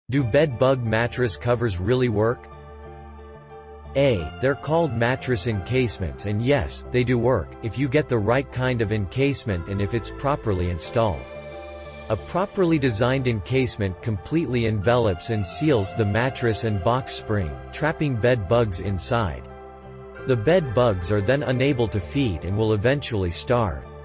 Do bed bug mattress covers really work? They're called mattress encasements, and yes, they do work, if you get the right kind of encasement and if it's properly installed. A properly designed encasement completely envelops and seals the mattress and box spring, trapping bed bugs inside. The bed bugs are then unable to feed and will eventually starve.